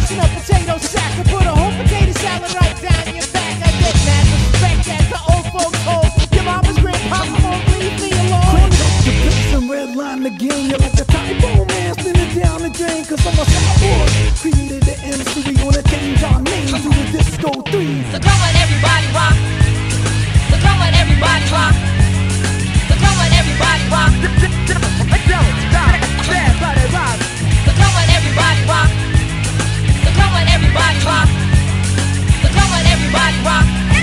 in a potato sack and put a whole potato salad right down your back. I get mad respect as the old folks hold. Your mama's grandpapa won't leave me alone. Crank up the bass and redline the game. You're like the typo man spinning down the drain. Cause I'm a cyborg, created the MC. We gonna change our name to the Disco 3. So come on everybody rock. So come on everybody rock. So come on everybody rock. Don't stop, everybody rock. So come on everybody rock. So come on everybody rock. So come on everybody rock.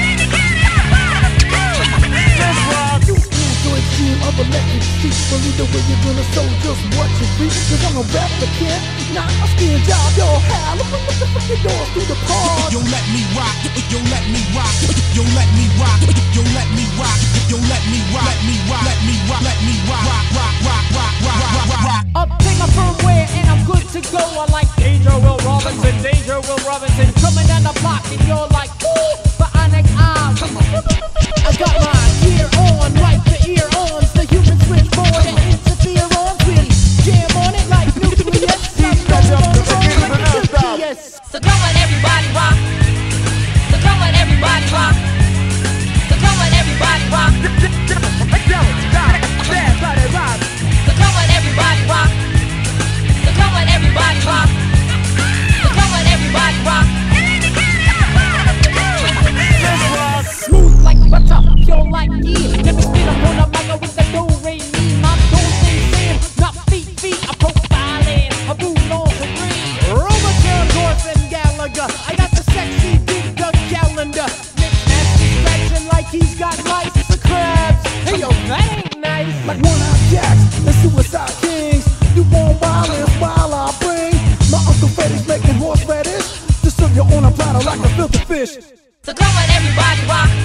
You Android team of electric sheep. Believe the way you're gonna sow, just watch your feet. Cause I'm a replicant, not a skin job. Yo, how? Look the fucking doors through the pod. Yo, let me rock. Yo, let me rock. Yo, let me rock. Yo, let me rock. Yo, let me rock. Let me rock. Let me rock. Let me rock. Rock. Update my firmware and I'm good to go. I like Danger Will Robinson coming down the block and you're like, ooh, but I next I got my gear on, like the ear ons, the human switchboard and interfere on pretty. Jam on it like nucleus. I'm going on the road like a GPS. So come on everybody rock. So come on everybody rock. So come on everybody rock. Don't stop, everybody rock. So come on everybody rock. So come on everybody rock. So come on everybody rock. Smooth like butter, pure like ghee. Let me spit up on the mic with the do-re-mi. My toes ain't Sam, not feet. I'm profiling, a boulon for green. Robert Dorf and Gallagher. I got the sexy beat, the calendar. Nick Nasty scratching like he's got lice for crabs. Hey yo, that ain't nice. Like one-eyed jacks, the suicide kings. You want violence while I bring my Uncle Freddy's making horseradish to serve you on a platter like a filthy fish. So come on everybody rock.